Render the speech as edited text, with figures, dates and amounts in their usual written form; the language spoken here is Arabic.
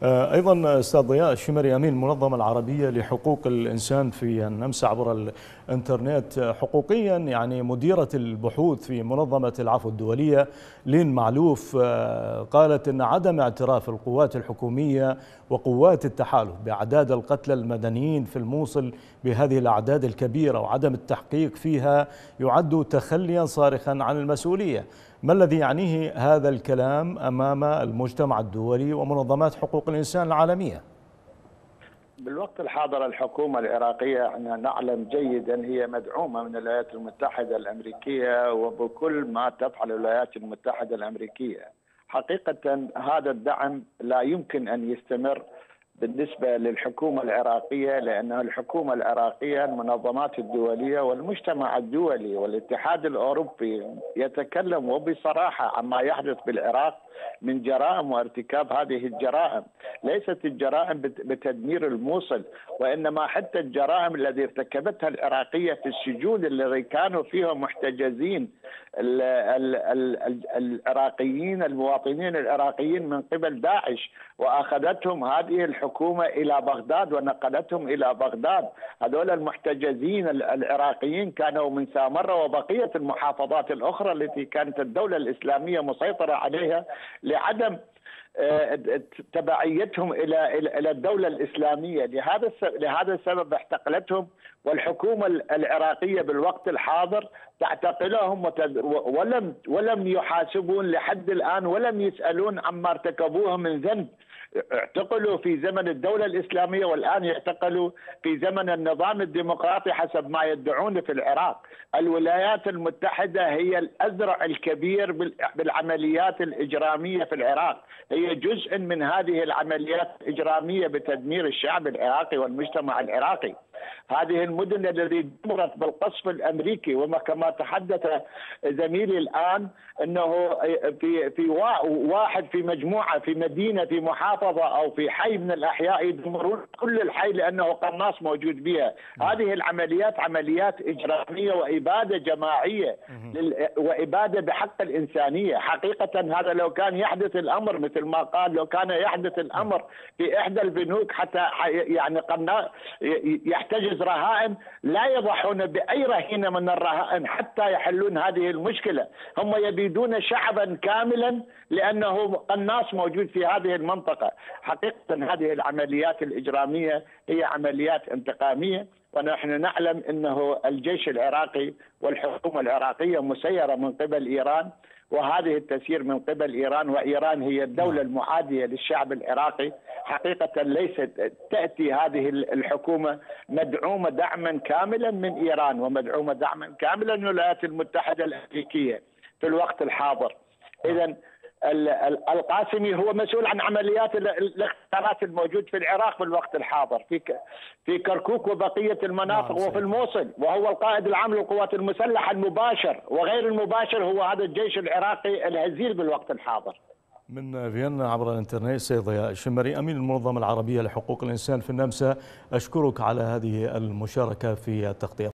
أيضا أستاذ ضياء الشمري أمين المنظمة العربية لحقوق الإنسان في النمسا عبر الإنترنت، حقوقيا يعني مديرة البحوث في منظمة العفو الدولية لين معلوف قالت أن عدم اعتراف القوات الحكومية وقوات التحالف بأعداد القتلى المدنيين في الموصل بهذه الأعداد الكبيرة وعدم التحقيق فيها يعد تخليا صارخا عن المسؤولية. ما الذي يعنيه هذا الكلام أمام المجتمع الدولي ومنظمات حقوق الإنسان العالمية؟ بالوقت الحاضر الحكومة العراقية احنا نعلم جيدا هي مدعومة من الولايات المتحدة الأمريكية وبكل ما تفعل الولايات المتحدة الأمريكية. حقيقة هذا الدعم لا يمكن أن يستمر بالنسبة للحكومة العراقية، لأن الحكومة العراقية المنظمات الدولية والمجتمع الدولي والاتحاد الأوروبي يتكلم وبصراحة عما يحدث بالعراق من جرائم وارتكاب هذه الجرائم. ليست الجرائم بتدمير الموصل، وإنما حتى الجرائم التي ارتكبتها العراقية في السجون الذي كانوا فيها محتجزين العراقيين المواطنين العراقيين من قبل داعش، وأخذتهم هذه الحكومة إلى بغداد ونقلتهم إلى بغداد. هذول المحتجزين العراقيين كانوا من سامرة وبقية المحافظات الأخرى التي كانت الدولة الإسلامية مسيطرة عليها لعدم تبعيتهم الى الدوله الاسلاميه. لهذا السبب احتقلتهم، والحكومه العراقيه بالوقت الحاضر تعتقلهم ولم يحاسبون لحد الان، ولم يسالون عما ارتكبوه من ذنب. اعتقلوا في زمن الدولة الإسلامية والآن يعتقلوا في زمن النظام الديمقراطي حسب ما يدعون في العراق. الولايات المتحدة هي الأذرع الكبير بالعمليات الإجرامية في العراق، هي جزء من هذه العمليات الإجرامية بتدمير الشعب العراقي والمجتمع العراقي. هذه المدن التي دمرت بالقصف الأمريكي، وكما تحدث زميلي الآن أنه في واحد في مجموعة في مدينة في محافظة أو في حي من الأحياء يدمرون كل الحي لأنه قناص موجود بها. هذه العمليات عمليات إجرامية وإبادة جماعية وإبادة بحق الإنسانية. حقيقة هذا لو كان يحدث الأمر مثل ما قال، لو كان يحدث الأمر في إحدى البنوك حتى يعني يحتجز رهائن، لا يضحون بأي رهينة من الرهائن حتى يحلون هذه المشكلة. هم يبيدون شعبا كاملا لأنه قناص موجود في هذه المنطقة. حقيقة هذه العمليات الإجرامية هي عمليات انتقامية، ونحن نعلم أنه الجيش العراقي والحكومة العراقية مسيرة من قبل إيران، وهذه التسيير من قبل إيران، وإيران هي الدولة المعادية للشعب العراقي. حقيقة ليست تأتي هذه الحكومة مدعومة دعما كاملا من إيران ومدعومة دعما كاملا من الولايات المتحدة الأمريكية في الوقت الحاضر. إذن القاسمي هو مسؤول عن عمليات الاختطافات الموجود في العراق في الوقت الحاضر في كركوك وبقية المناطق وفي الموصل، وهو القائد العام للقوات المسلحة المباشر، وغير المباشر هو هذا الجيش العراقي الهزيل بالوقت الحاضر. من فيينا عبر الانترنت سيد ضياء الشمري أمين المنظمة العربية لحقوق الإنسان في النمسا، أشكرك على هذه المشاركة في التغطية.